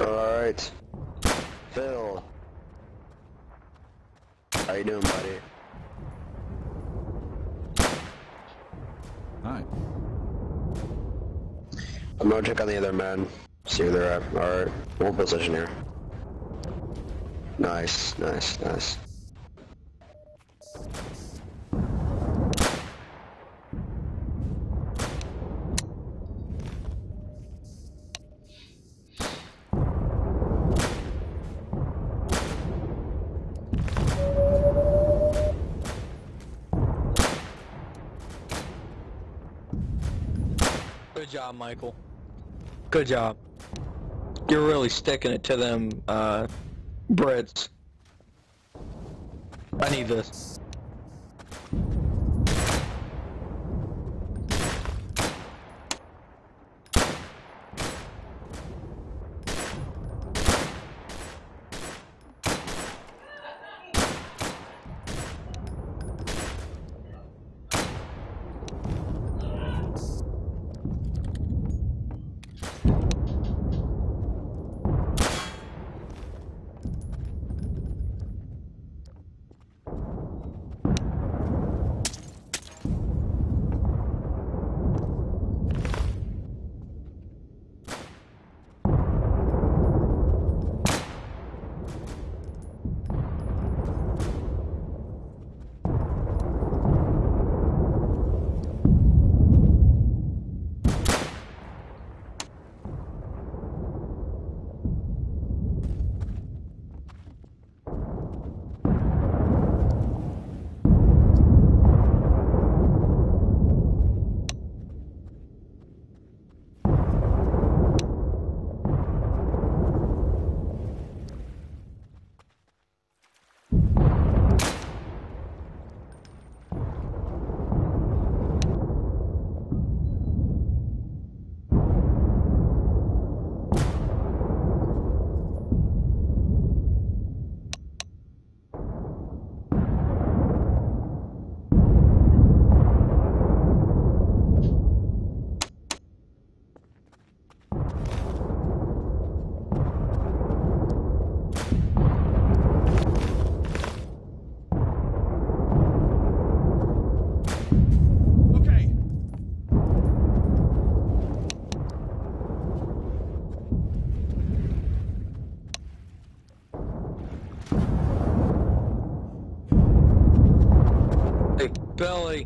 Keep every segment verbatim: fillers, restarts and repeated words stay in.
Alright. Phil. How you doing, buddy? Hi. I'm gonna check on the other men. See where they're at. Alright. One position here. Nice, nice, nice. Good job, Michael. Good job. You're really sticking it to them, uh, Brits. I need this. Billy.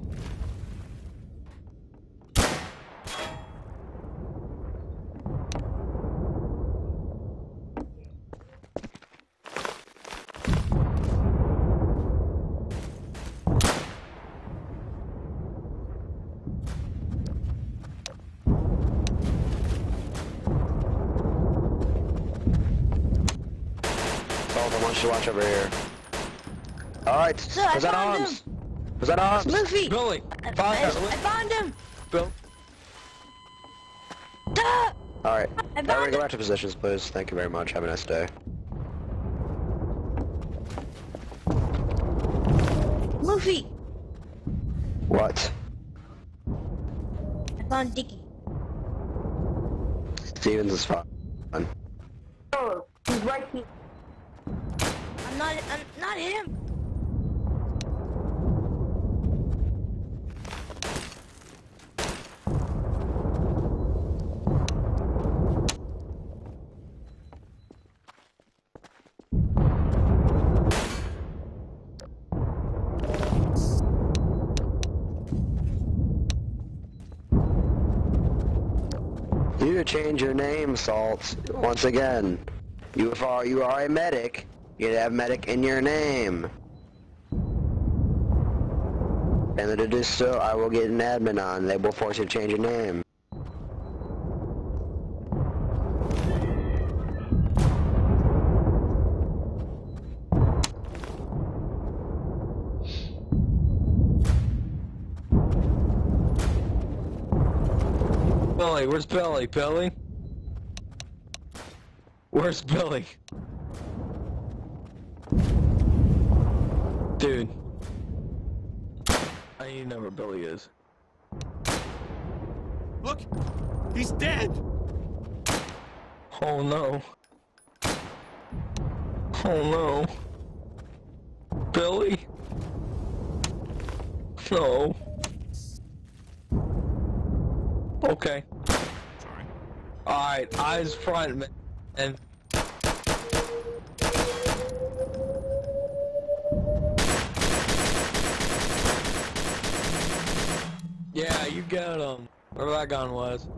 Sullivan wants you to watch over here. Alright, present arms! Present arms! Luffy! Billy! I, Found I, I him. found him! Bill. Ah! Alright, I now we found go him! back to positions, please. Thank you very much. Have a nice day. Luffy! What? I found Dicky. Stevens is fine. Oh, he's right here. I'm not, I'm not him! You change your name, Salt. Once again, you are you are a medic. You have medic in your name. And to do so, I will get an admin on. They will force you to change your name. Billy, where's Billy? Billy? Where's Billy? Dude. I need to know where Billy is. Look! He's dead! Oh no. Oh no. Billy? No. Okay. Sorry. Alright, eyes front, man. And yeah, you got him. Wherever that gun was.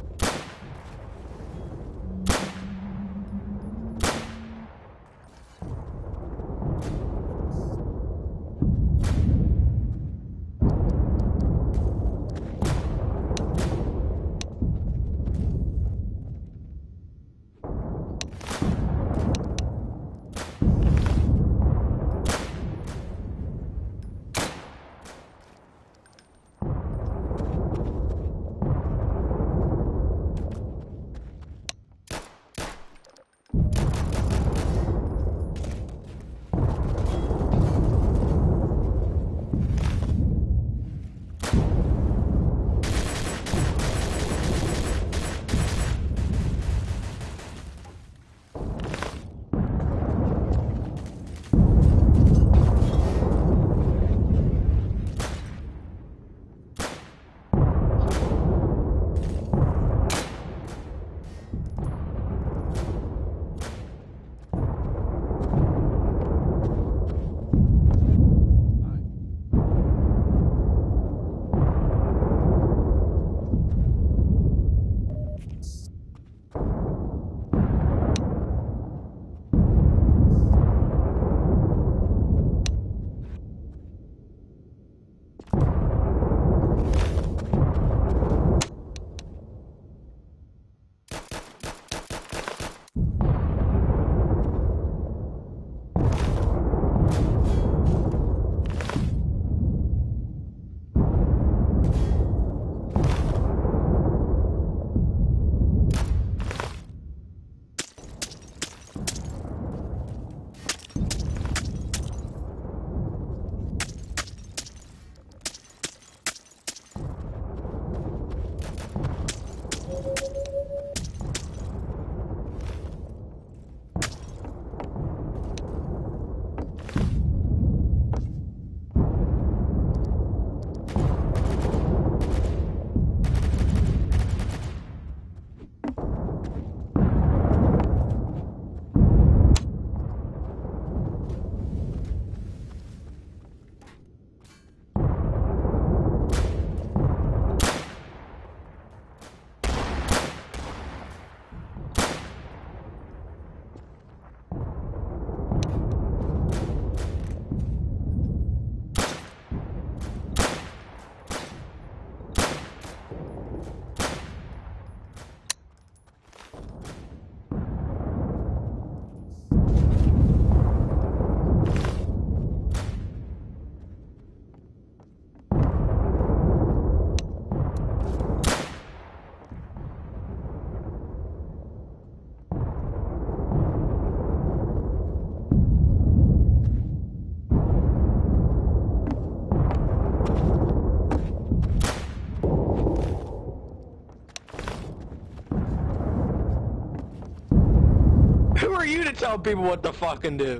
Who are you to tell people what to fucking do?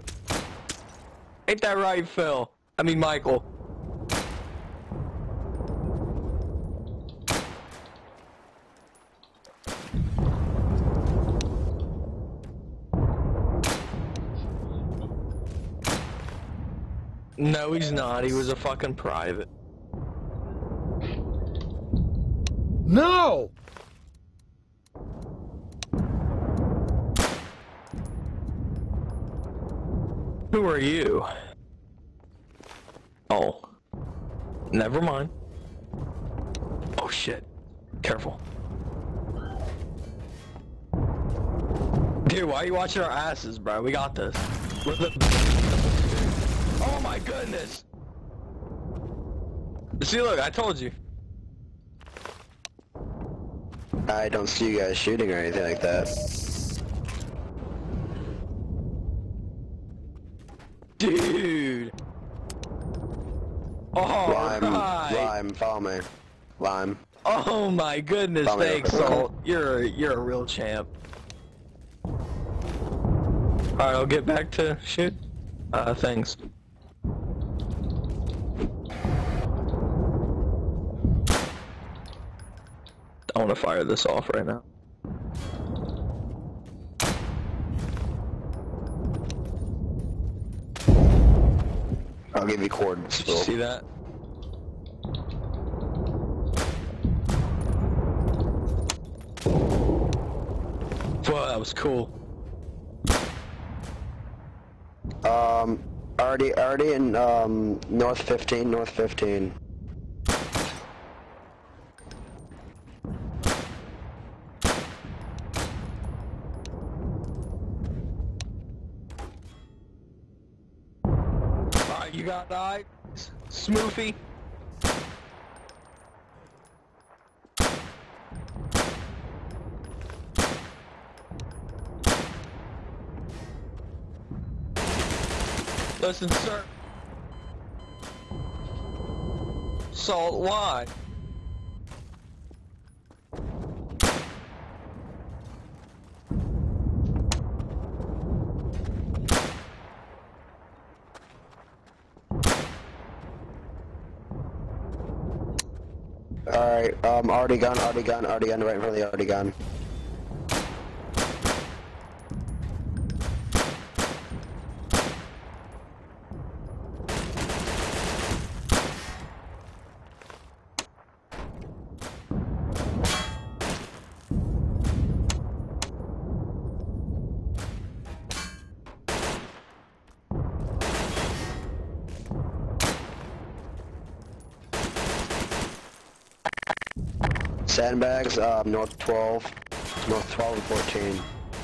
Ain't that right, Phil? I mean, Michael. No, he's not. He was a fucking private. No! Who are you? Oh. Never mind. Oh shit. Careful. Dude, why are you watching our asses, bro? We got this. We're the... Oh my goodness! See, look, I told you. I don't see you guys shooting or anything like that. Dude! Oh, Lime, right. Lime, follow me. Lime. Oh my goodness, Follow me thanks, over. Salt. You're, you're a real champ. Alright, I'll get back to shoot. Uh, things. I want to fire this off right now. I'll give you coordinates. Did you see that? Whoa, that was cool. Um, already, already in um north fifteen, north fifteen. Alright, you got eyes, Smoofy. Listen, sir. Salt, why? Alright, um, already gone, already gone, already gone, right in front of the already gone. Sandbags, um, north twelve, north twelve and fourteen.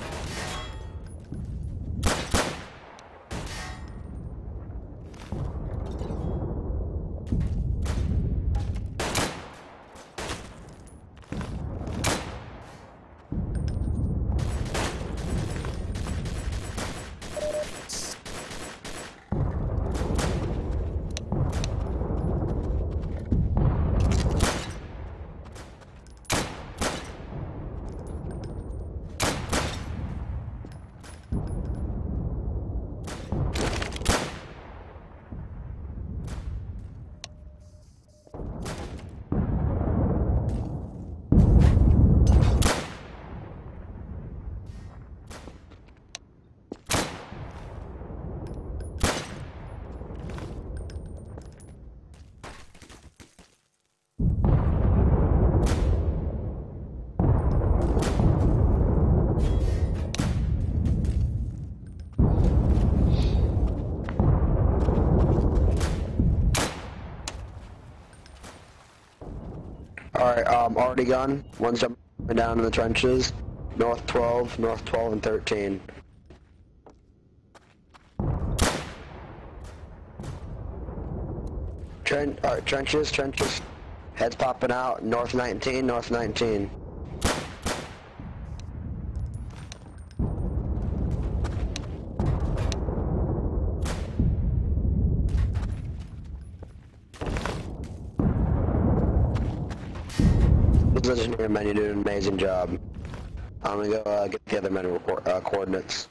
Alright, um, already gone. One's jumping down in the trenches. North twelve, north twelve and thirteen. Tren alright, trenches, trenches. Heads popping out. North nineteen, north nineteen. Engineer man, you did an amazing job. I'm gonna go uh, get the other men report, uh, coordinates.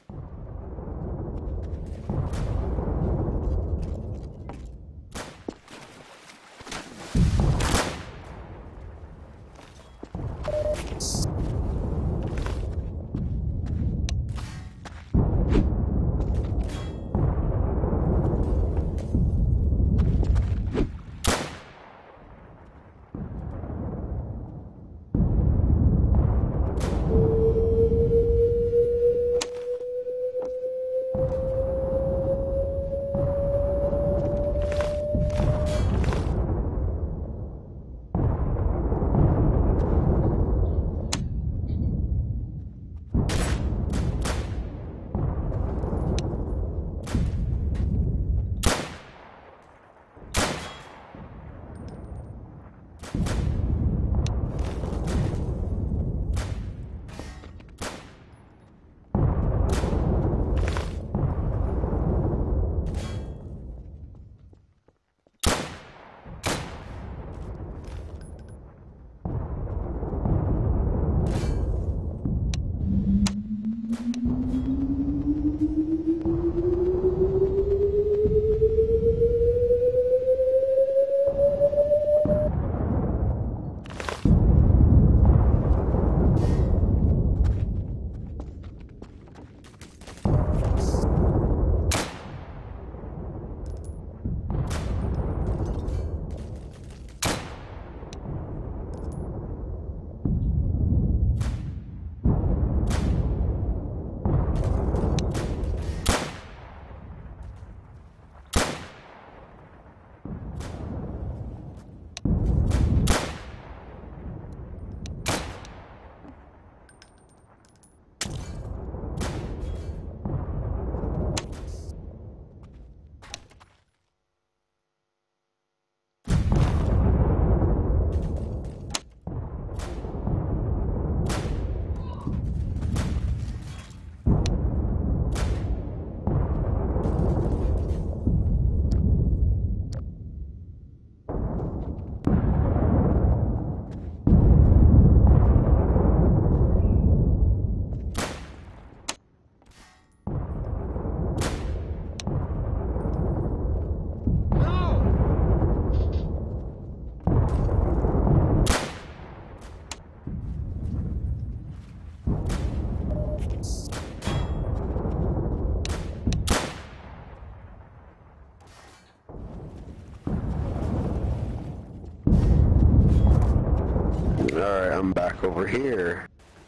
look over here.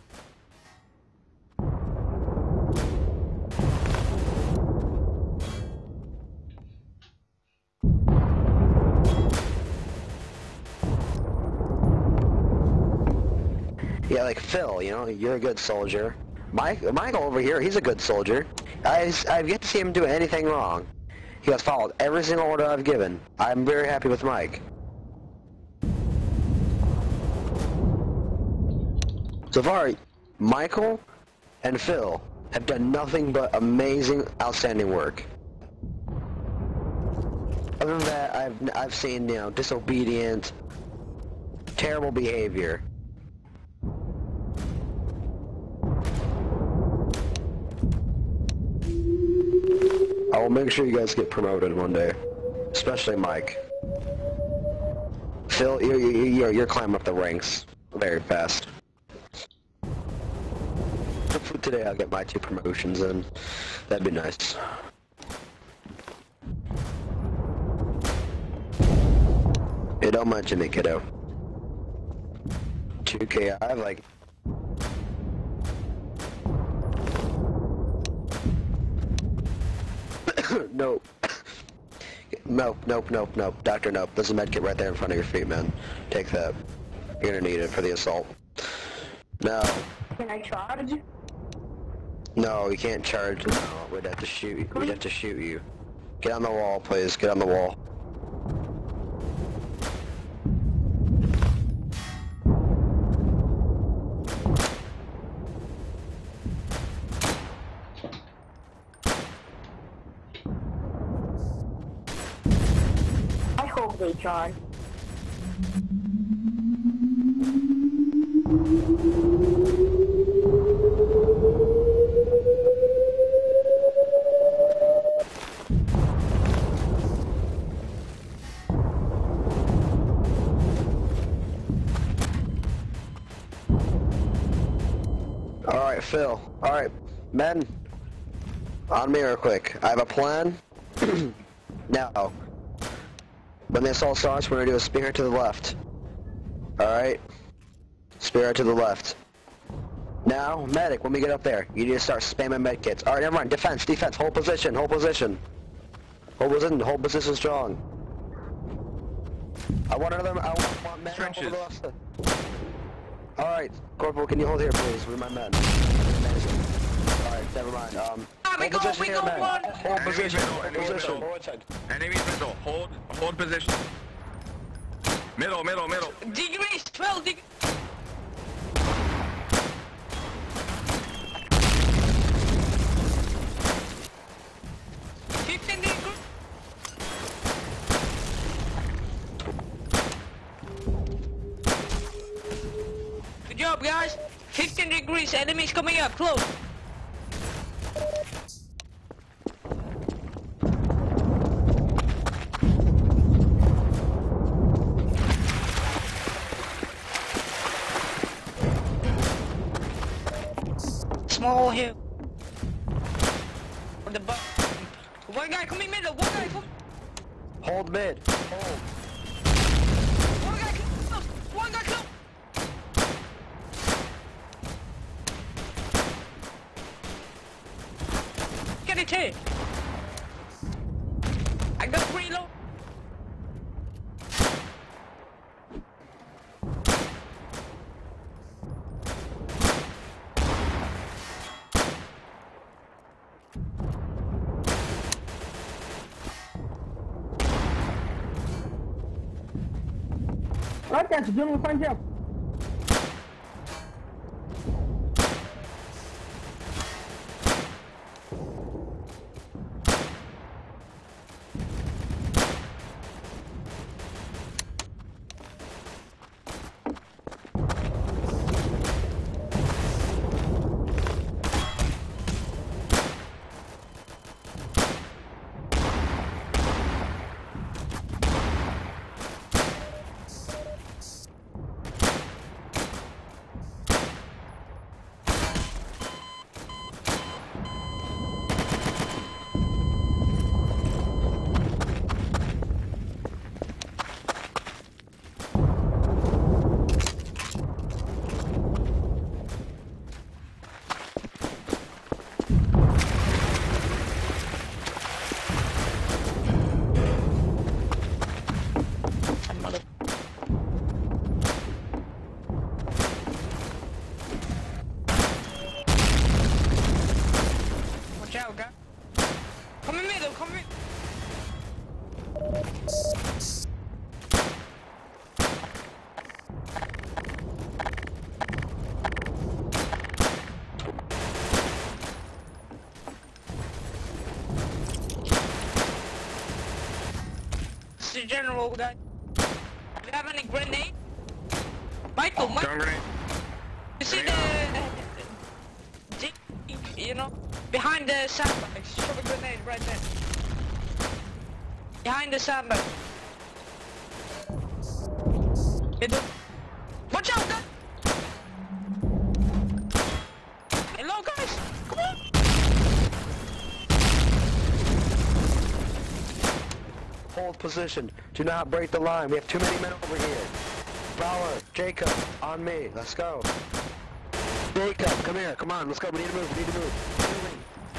Yeah, like Phil, you know, you're a good soldier. Mike, Michael over here, he's a good soldier. I, I've yet to see him do anything wrong. He has followed every single order I've given. I'm very happy with Mike. So far, Michael and Phil have done nothing but amazing, outstanding work. Other than that, I've, I've seen, you know, disobedient, terrible behavior. I will make sure you guys get promoted one day, especially Mike. Phil, you're, you're, you're climbing up the ranks very fast. Hopefully today I'll get my two promotions in. That'd be nice. Hey, don't mention it, kiddo. two K, I have like... Nope. Nope, nope, nope, nope. Doctor, nope. There's a med kit right there in front of your feet, man. Take that. You're gonna need it for the assault. No. Can I charge? No, you can't charge. No, we'd have to shoot you. We'd have to shoot you. Get on the wall, please. Get on the wall. I hope they charge. Alright, Phil. Alright, men. On me real quick. I have a plan. Now, when the assault starts, we're gonna do a spear to the left. Alright? Spear to the left. Now, medic, when we get up there, you need to start spamming med kits. Alright, never mind. Defense, defense. Hold position, hold position. Hold position, hold position strong. I want another, I want, want men Trenches. over the left side. Alright, Corporal, can you hold here, please, with my men? Amazing. Alright, never mind. Um, we hold go, position we here, go, men. one. Hold Enemy position, middle, hold enemy position. middle. Enemy middle. Hold, hold position. Middle, middle, middle. Degrees, twelve degrees. fifteen degrees. Good job, guys. fifteen degrees, enemies coming up, close. Small hill. On the bu- One guy coming middle, one guy come. Hold mid. Hold. One guy close, one guy close. Get it here. I got reload. Right there, gentlemen, find help. the general guy. Do you have any grenade? Michael, Michael. Stun grenade. You see the, the, you know, behind the sandbags. Shove a grenade right there. Behind the sandbag. Hey, don't- Watch out, guys! Hello, guys. Come on. Hold position. Do not break the line. We have too many men over here. Fowler, Jacob, on me. Let's go. Jacob, come here. Come on. Let's go. We need to move. We need to move. Moving.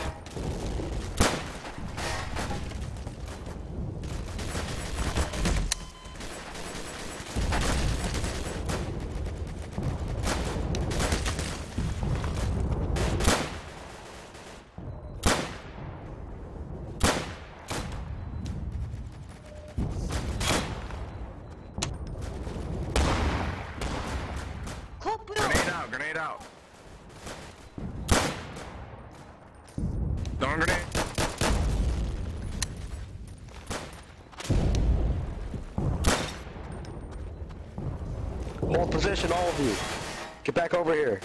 Grenade out, grenade out. Stun grenade. Hold position, all of you. Get back over here.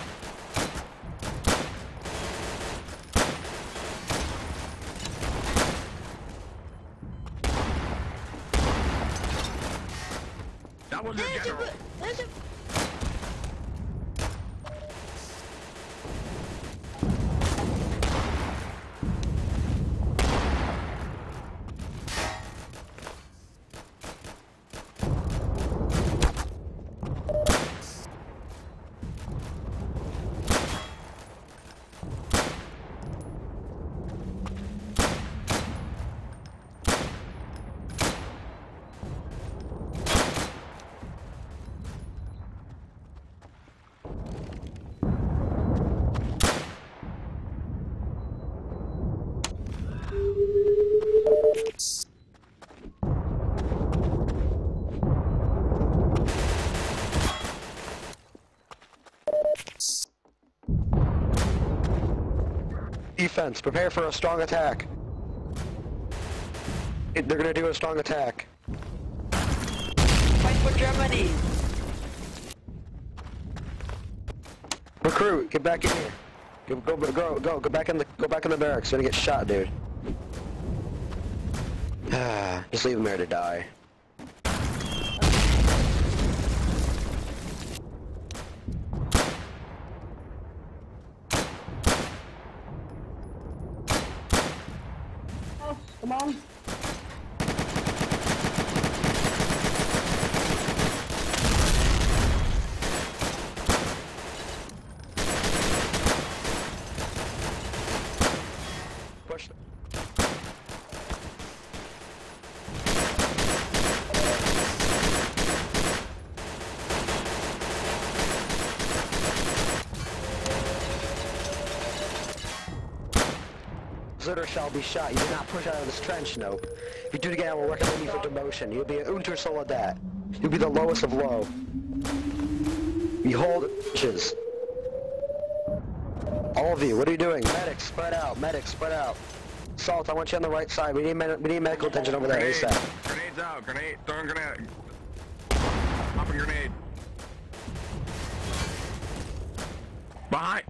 That was the There's a, general. there's a, Defense, prepare for a strong attack. It- They're gonna do a strong attack. Fight for Germany. Recruit, get back in here. Go, go, go, go, go back in the, go back in the barracks. You're gonna get shot, dude. Just leave him there to die. Come on. Push. Zitter shall be shot. You do not push out of this trench, nope. If you do it again, I will recommend you for demotion. You'll be an Untersoldat. You'll be the lowest of low. You hold inches. All of you, what are you doing? Medics, spread out. Medics, spread out. Salt, I want you on the right side. We need med we need medical attention over there Grenade. ASAP. Grenades out, grenade, throwing grenade. Popping grenade. Behind.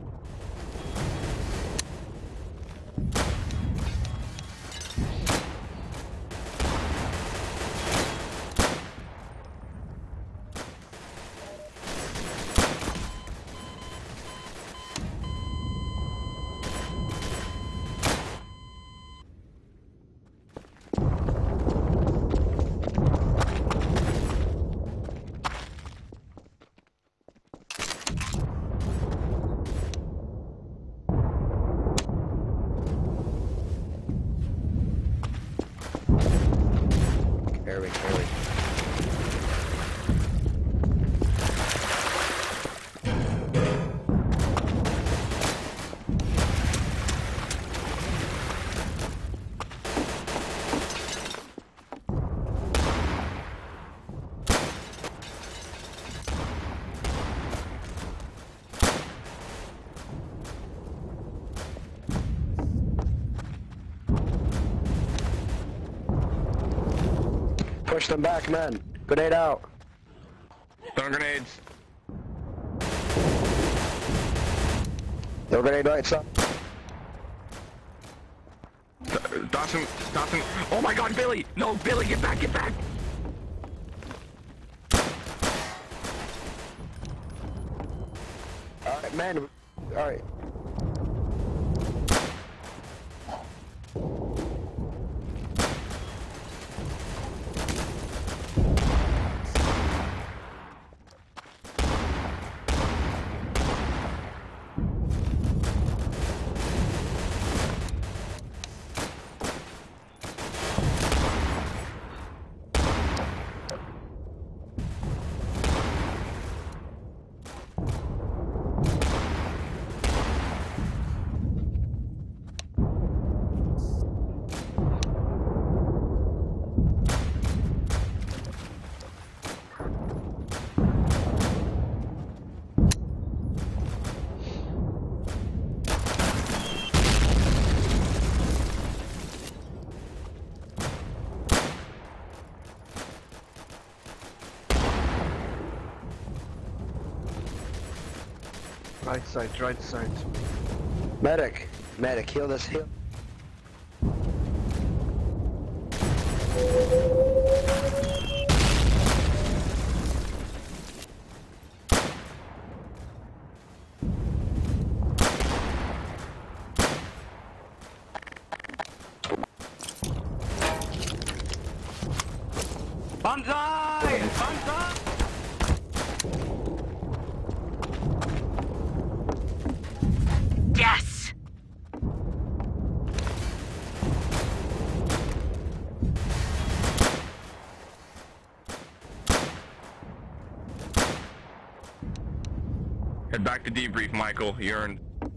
push them back, men. Grenade out. Throwing grenades. No grenade right side. Dawson, Dawson. Oh my God, Billy! No, Billy, get back, get back! Alright, man. Alright. Right side, right side. Medic. Medic, heal this, heal. Banzai! Banzai! Yes! Head back to debrief, Michael. You earned.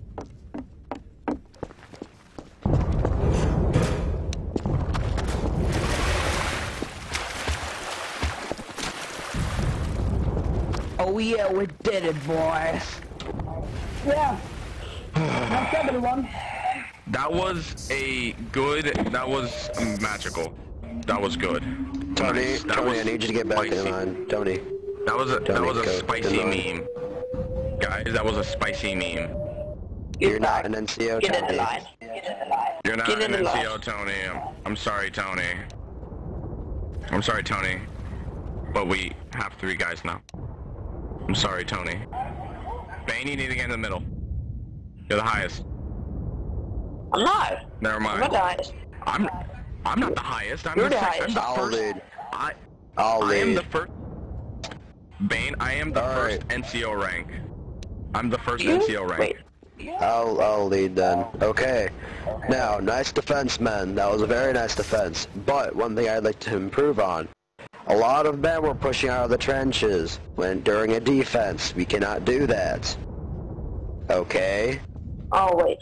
Oh yeah, we did it, boys. Yeah. That's everyone. That was a good. That was magical. That was good. Tony, Nice. That Tony, was I need you to get back in spicy. line. Tony. That was a that Tony, was a go. spicy Good meme, guys. That was a spicy meme. You're not an N C O, Get in the Tony. line. You're not Get in an the N C O, line. Tony. I'm, I'm sorry, Tony. I'm sorry, Tony. But we have three guys now. I'm sorry, Tony. Bane, you need to get in the middle. You're the highest. I'm not. Never I'm mind. not the highest. I'm I'm not the highest. I'm You're the the sixth. I'm highest. the I'll first. lead. I I'll I am lead. the first. Bane, I am the All first right. N C O rank. I'm the first You? N C O rank. Wait. I'll, I'll lead then. Okay. Now, nice defense, men. That was a very nice defense. But one thing I'd like to improve on. A lot of men were pushing out of the trenches when during a defense. We cannot do that. Okay? Oh, wait.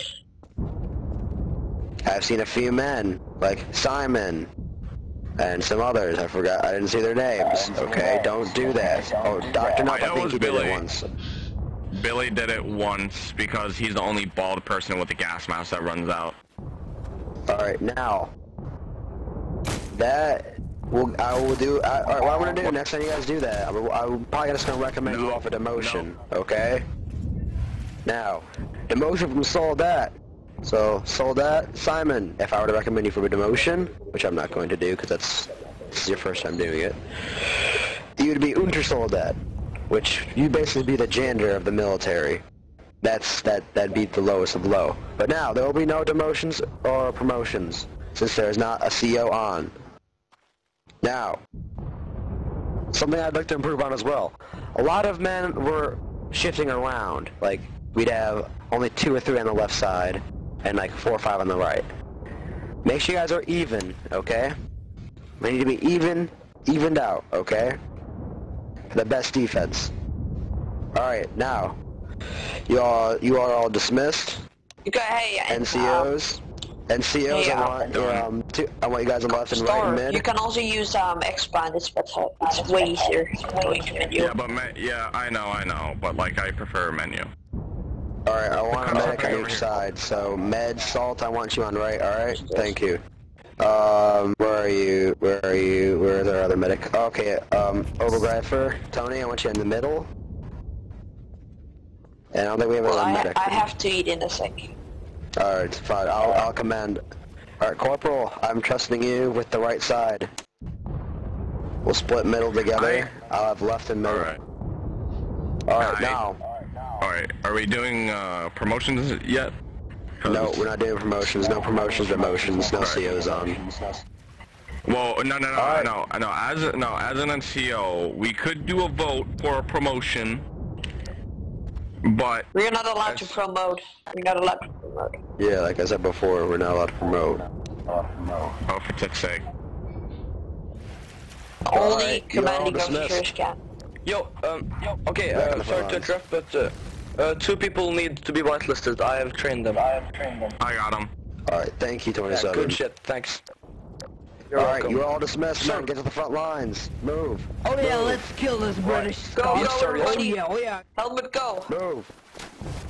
I've seen a few men, like Simon, and some others. I forgot. I didn't see their names. Okay? Don't do that. Oh, Doctor Nuff, I I know think it's he did Billy. it once. Billy did it once because he's the only bald person with a gas mask that runs out. Alright, now. That... Will, I will do... I, Alright, what I'm gonna do, next time you guys do that, I'm, I'm probably just gonna recommend you No, off a demotion, okay? Now, demotion from Soldat. So, Soldat, Simon, if I were to recommend you for a demotion, which I'm not going to do because that's this is your first time doing it, you would be Untersoldat, which you basically be the janitor of the military. That's that that'd be the lowest of low. But now there will be no demotions or promotions since there is not a C O on. Now, something I'd like to improve on as well. A lot of men were shifting around. Like we'd have only two or three on the left side and like four or five on the right. Make sure you guys are even, okay? We need to be even, evened out, okay? For the best defense. Alright, now. You all, you are all dismissed. You got, hey, N C Os. N C Os, yeah. I want, um, two, I want you guys on left and right Star, and mid. you can also use um expand. It's better. It's way easier going to menu. Yeah, but me yeah, I know, I know, but like I prefer menu. Alright, I want a Because medic okay, on over each here. side. So, med, salt, I want you on right, alright? Thank you. Um, where are you? Where are you? Where is our other medic? Okay, um, Overgrapher, Tony, I want you in the middle. And I don't think we have Well, another I, medic. I have to eat in a sec. Alright, fine. I'll, I'll command. Alright, Corporal, I'm trusting you with the right side. We'll split middle together. I... I'll have left and middle. Alright. Alright, I... now. Alright, are we doing uh, promotions yet? No, we're not doing promotions. No promotions, promotions. No Right. C Os on. Well, no, no, no, Alright. no, no. As a, no, as an N C O, we could do a vote for a promotion, but We're not allowed to That's- promote. We're not allowed to promote. Yeah, like I said before, we're not allowed to promote. oh, for fuck's sake. Only Alright, you're all commanding dismissed. officers can. Yo, um, yo, okay, Back on uh, the sorry front to lines. interrupt, but, uh, uh, two people need to be whitelisted. I have trained them. I have trained them. I got him. Alright, thank you, Yeah, twenty-seven. good shit, thanks. Alright, you're all dismissed. Man, get to the front lines. Move. Oh yeah, Move. let's kill this British Go, scum. go, sorry, Oh everybody. yeah, oh yeah. Helmet, go. Move.